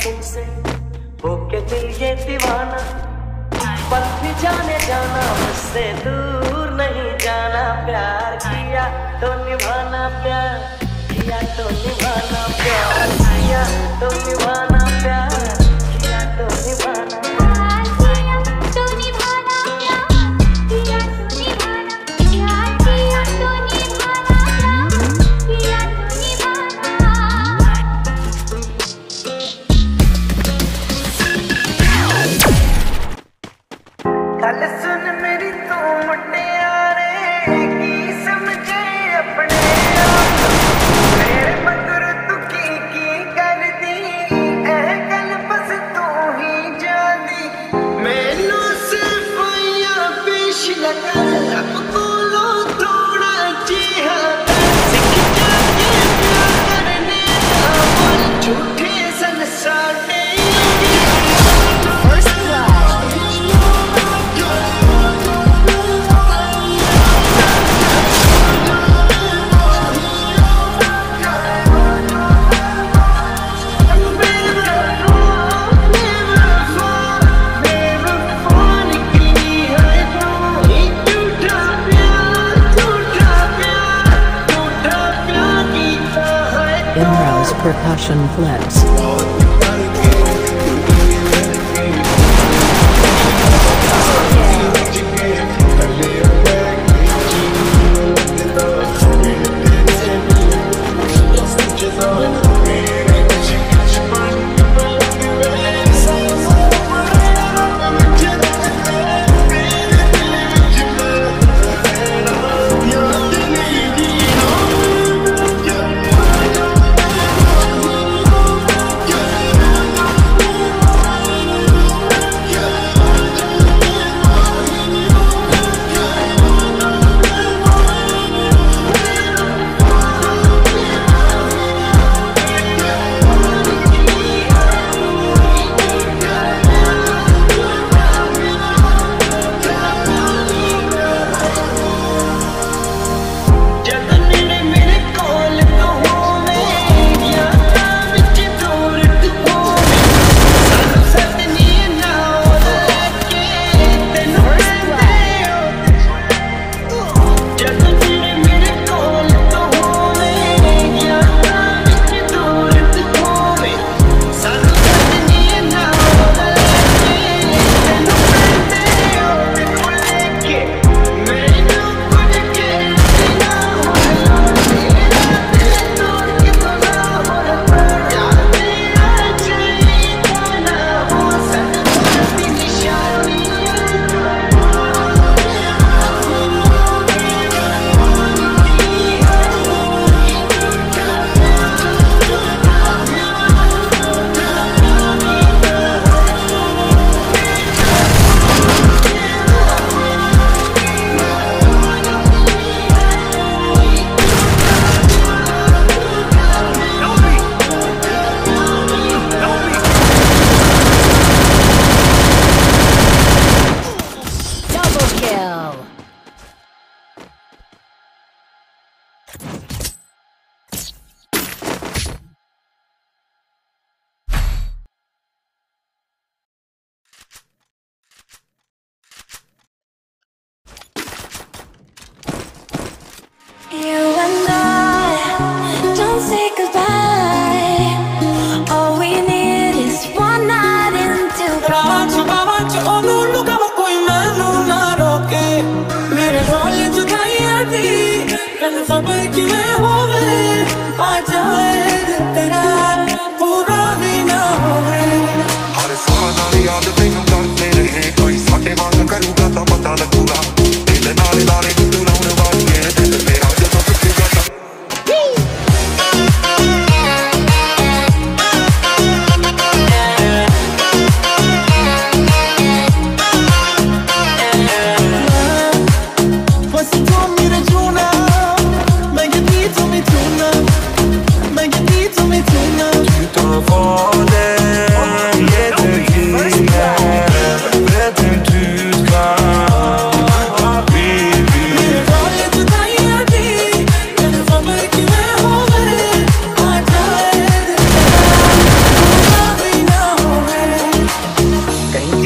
तुमसे होके दिल ये दीवाना, पल भी जाने जाना मुझसे दूर नहीं जाना। प्यार किया तो निभाना, प्यार किया तो निभाना, प्यार किया तो निभाना, प्यार किया तो निभाना। गल सुन मेरी तू मुटियारे की समझे अपने आप, मेरे मगर तू की कर दी ऐ गल बस तू ही जानी। मैनू सिर्फ या पेश लगा अब कोलो थोड़ा जिहा सीख जाके प्यार करने का बोल झूठे सन साडे। Percussion flips.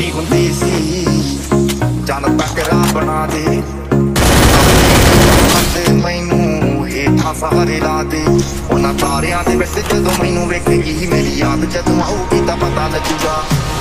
ਛੋਟੀ ਹੁੰਦੀ ਸੀ ਚੰਨ ਤੱਕ ਰਾਹ ਬਣਾ ਦੇ ਮੈਨੂੰ ਹੇਠਾਂ ਸਹਾਰੇ ਲਾ ਦੇ ਉਹਨਾਂ ਤਾਰਿਆਂ ਦੇ ਵਿੱਚ ਜਦੋਂ ਮੈਨੂੰ ਵੇਖੇਗੀ ਮੇਰੀ ਯਾਦ ਜਦੋਂ ਆਊਗੀ ਤਾਂ ਪਤਾ ਲੱਗੂਗਾ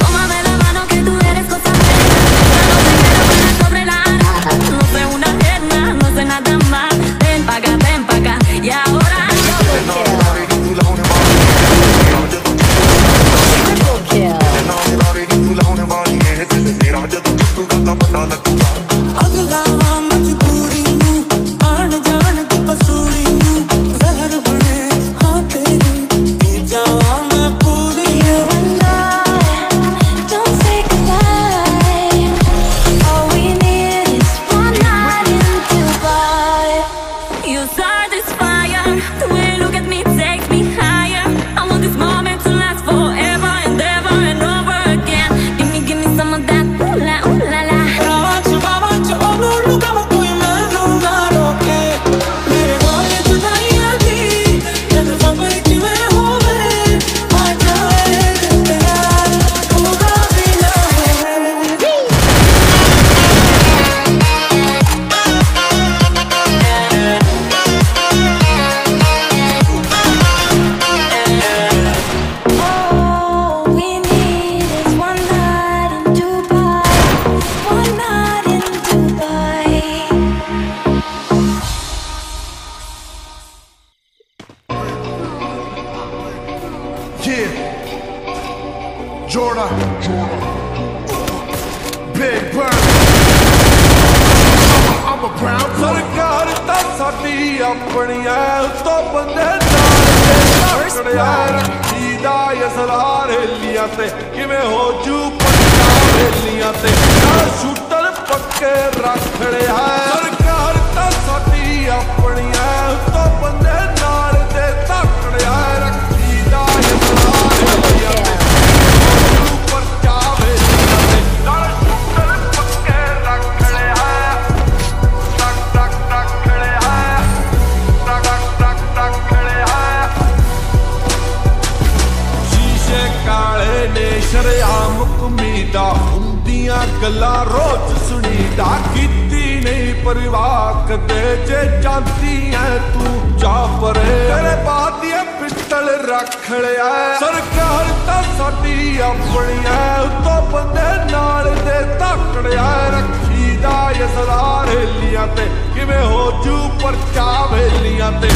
ਗੱਲਾਂ ਰੋਜ਼ ਸੁਣੀਦਾ ਕੀਤੀ ਨਹੀਂ ਪਰਵਾਹ ਕਦੇ ਜੇ ਜਾਂਦੀ ਐ ਤੂੰ ਜਾ ਪਰੇ ਤੇਰੇ ਬਾਤ ਦੀ ਪਿਸਤਲ ਰੱਖ ਲਿਆ ਸਰਕਾਰ ਤਾਂ ਸਾਡੀ ਆਪਣੀ ਐ ਉੱਤੋਂ ਬੰਦੇ ਨਾਲ ਦੇ ਧੱਕੜਿਆ ਰੱਖੀਦਾ ਅਸਰਾਰ ਹੀਲੀਆਂ ਤੇ ਕਿਵੇਂ ਹੋ ਜੂ ਪਰਚਾ ਵੇਲੀਆਂ ਤੇ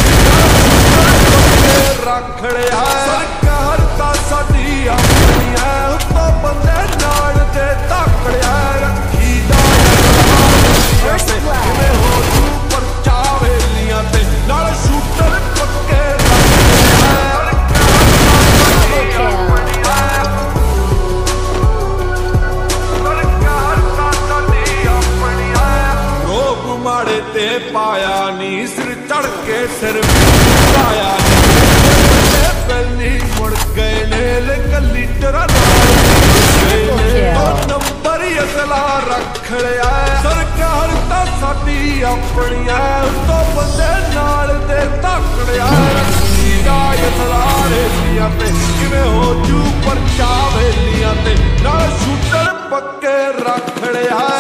ਰੱਖ ਲਿਆ ਸਰਕਾਰ ਤਾਂ ਸਾਡੀ ਆਪਣੀ ਐ ਉੱਤੋਂ ਬੰਦੇ ਨਾਲ ਦੇ ਧੱਕੜਿਆ ਤੇ ਪਾਇਆ ਨੀ ਸਿਰ ਚੜ ਕੇ ਸਿਰ ਪਾਇਆ ਪਹਿਲੀ ਮੁੜ ਗਏ ਨੇ ਕੱਲੀ ਟਰਾ ਨੰਬਰ ਅਸਲਾ ਰੱਖ ਲਿਆ ਸਰਕਾਰ ਤਾਂ ਸਾਡੀ ਆਪਣੀਆਂ ਤੋਂ ਬੰਦੇ ਨਾਲ ਦੇ ਧੱਕੜਿਆ ਰੱਖੀਦਾ ਅਸਲਾ ਰੇਲੀਆਂ ਤੇ ਕਿਵੇਂ ਹੋ ਜੂ ਪਰਚਾ ਵੇਲੀਆਂ ਤੇ ਨਾਲ ਸ਼ੂਟਰ ਪੱਕੇ ਰੱਖ ਲਿਆ